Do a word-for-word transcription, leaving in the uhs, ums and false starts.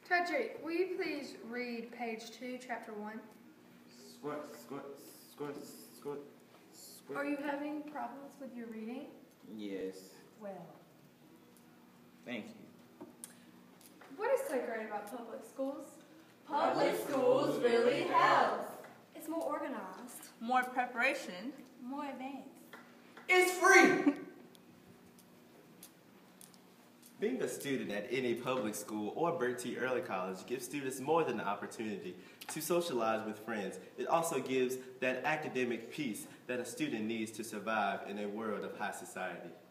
Patrick, will you please read page two, chapter one? Squirt, squirt, squirt, squirt, squirt. Are you having problems with your reading? Yes. Well. Thank you. What is so great about public schools? Public schools really help. It's more organized. More preparation. More advanced. It's free! Being a student at any public school or Burt T. Early College gives students more than the opportunity to socialize with friends. It also gives that academic peace that a student needs to survive in a world of high society.